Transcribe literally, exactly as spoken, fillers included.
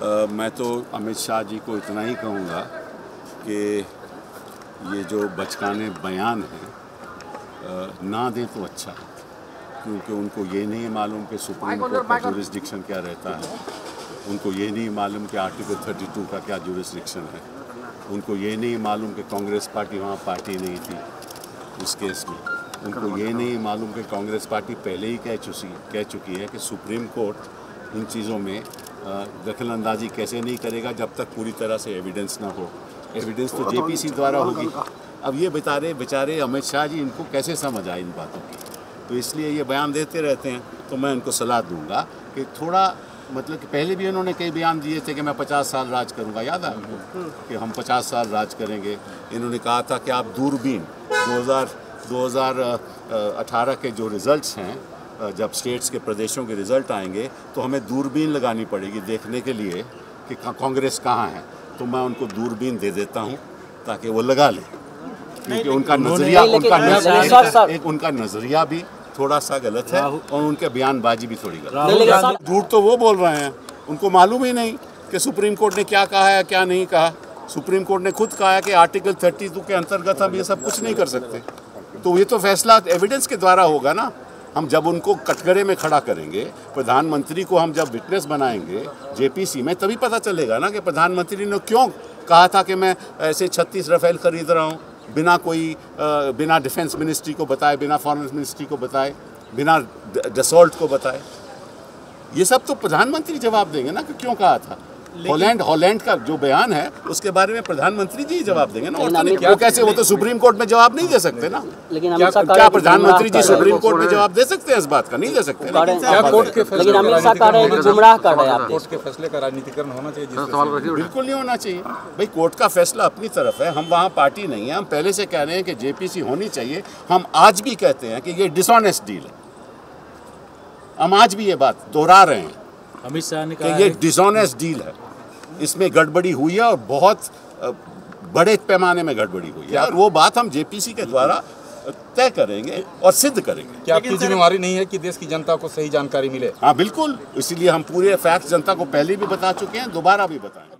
आ, मैं तो अमित शाह जी को इतना ही कहूँगा कि ये जो बचकाने बयान हैं ना दें तो अच्छा है, क्योंकि उनको ये नहीं मालूम कि सुप्रीम कोर्ट का जुरिस्डिक्शन क्या रहता है, उनको ये नहीं मालूम कि आर्टिकल बत्तीस का क्या जुरिस्डिक्शन है, उनको ये नहीं मालूम कि कांग्रेस पार्टी वहाँ पार्टी नहीं थी उस केस में, उनको ये नहीं मालूम कि कांग्रेस पार्टी पहले ही कह चुकी कह चुकी है कि सुप्रीम कोर्ट इन चीज़ों में दखल अंदाजी कैसे नहीं करेगा जब तक पूरी तरह से एविडेंस ना हो। एविडेंस तो जेपीसी द्वारा होगी। अब ये बेचारे बेचारे अमित शाह जी, इनको कैसे समझ आए इन बातों की, तो इसलिए ये बयान देते रहते हैं। तो मैं उनको सलाह दूंगा कि थोड़ा मतलब कि पहले भी इन्होंने कई बयान दिए थे कि मैं पचास साल राज करूंगा, याद है आपको कि हम पचास साल राज करेंगे। इन्होंने कहा था कि आप दूरबीन दो हज़ार दो हज़ार अठारह के जो रिज़ल्ट्स हैं, जब स्टेट्स के प्रदेशों के रिज़ल्ट आएंगे तो हमें दूरबीन लगानी पड़ेगी देखने के लिए कि कांग्रेस कहाँ है। तो मैं उनको दूरबीन दे देता हूँ ताकि वो लगा लें, क्योंकि उनका नज़रिया उनका नज़रिया एक उनका नज़रिया भी थोड़ा सा गलत है और उनके बयानबाजी भी थोड़ी गलत है। झूठ तो वो बोल रहे हैं, उनको मालूम ही नहीं कि सुप्रीम कोर्ट ने क्या कहा है क्या नहीं कहा। सुप्रीम कोर्ट ने खुद कहा है कि आर्टिकल बत्तीस के अंतर्गत हम ये सब कुछ नहीं कर सकते। तो ये तो फैसला एविडेंस के द्वारा होगा ना। हम जब उनको कटघरे में खड़ा करेंगे, प्रधानमंत्री को हम जब विटनेस बनाएंगे जेपीसी में, तभी पता चलेगा ना कि प्रधानमंत्री ने क्यों कहा था कि मैं ऐसे छत्तीस राफेल खरीद रहा हूँ बिना कोई बिना डिफेंस मिनिस्ट्री को बताए, बिना फॉरेन मिनिस्ट्री को बताए, बिना डसॉल्ट को बताए। ये सब तो प्रधानमंत्री जवाब देंगे ना कि क्यों कहा था। हॉलैंड हॉलैंड का जो बयान है उसके बारे में प्रधानमंत्री जी जवाब देंगे ना। और तो वो कैसे, वो तो सुप्रीम कोर्ट में जवाब नहीं दे सकते ना। लेकिन क्या, क्या प्रधानमंत्री जी सुप्रीम कोर्ट में जवाब दे सकते हैं इस बात का? नहीं दे सकते। लेकिन अमित शाह कह रहे हैं कि गुमराह कर रहे हैं आप। कोर्ट के फैसले का राजनीतिकरण होना चाहिए? बिल्कुल नहीं होना चाहिए भाई। कोर्ट का फैसला अपनी तरफ है, हम वहाँ पार्टी नहीं है। हम पहले से कह रहे हैं कि जेपीसी होनी चाहिए। हम आज भी कहते हैं कि ये डिसऑनेस्ट डील है। हम आज भी ये बात दोहरा रहे हैं अमित शाह ने कहा कि ये डिसऑनेस्ट डील है, इसमें गड़बड़ी हुई है और बहुत बड़े पैमाने में गड़बड़ी हुई है। और वो बात हम जेपीसी के द्वारा तय करेंगे और सिद्ध करेंगे। क्या आपकी जिम्मेवारी नहीं है कि देश की जनता को सही जानकारी मिले? हाँ बिल्कुल, इसीलिए हम पूरे फैक्ट जनता को पहले भी बता चुके हैं, दोबारा भी बताएं।